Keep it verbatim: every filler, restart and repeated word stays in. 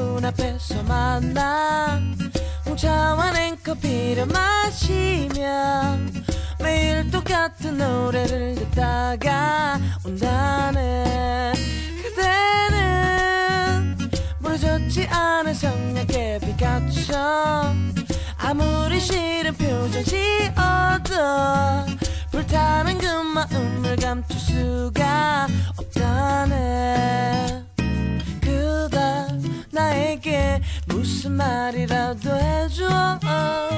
앞에서 만나 홍차와 냉커피를 마시며 매일 똑같은 노래를 듣다가 온다네. 그대는 부러졌지 않은 성냥개 피카처럼 아무리 싫은 표정 지어도 불타는 그 마음을 감출 수가 없다네. 그대 나에게 무슨 말이라도 해줘.